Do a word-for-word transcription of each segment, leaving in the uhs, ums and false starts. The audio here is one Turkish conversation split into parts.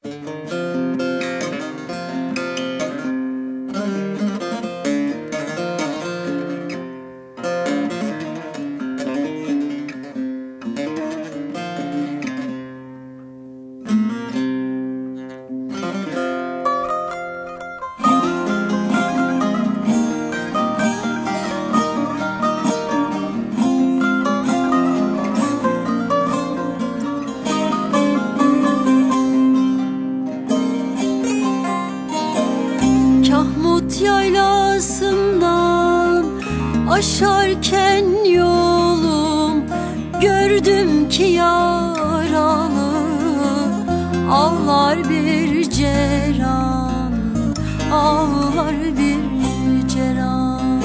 Yaylasından aşarken yolum, gördüm ki yaralı ağlar bir ceylan, ağlar bir ceylan.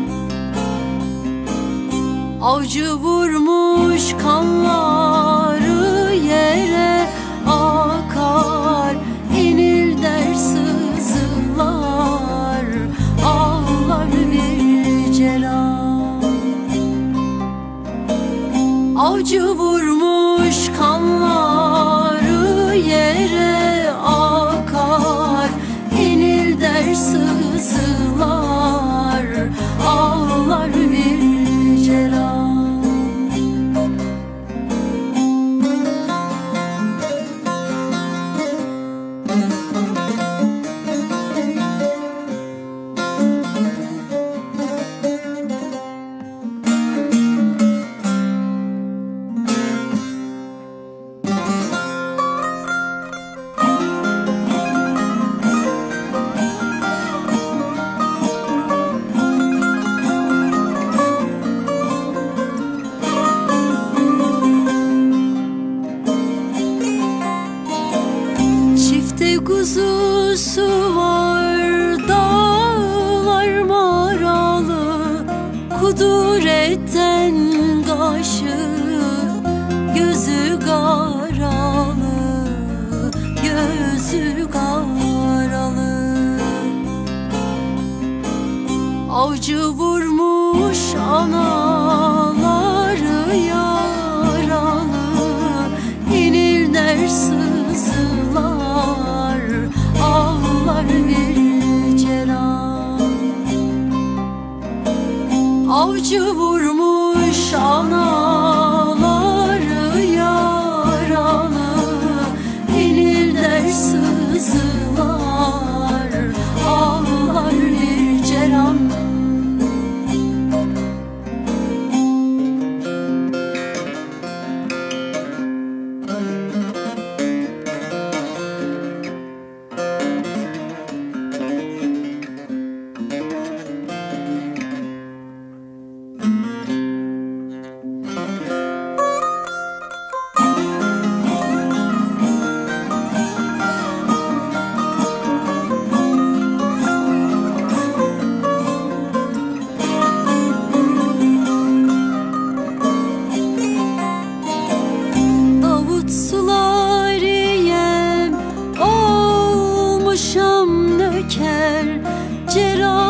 Avcı vurmuş kanları yere akar, inil der sızılar, ağlar bir ceylan. Avcı vurmuş kanları yere akar, inil der sızılar, ağlar bir ceylan. Kuzusu var dağlar maralı, kuduretten kaşı gözü karalı, gözü karalı. Avcı vurmuş anaları yaralı, inil der sızılar, ağlar bir ceylan. Avcı vurmuş anaları yaralı, inil der sızılar, ağlar bir ceylan. Suriyem olmuşam nöker, cerrah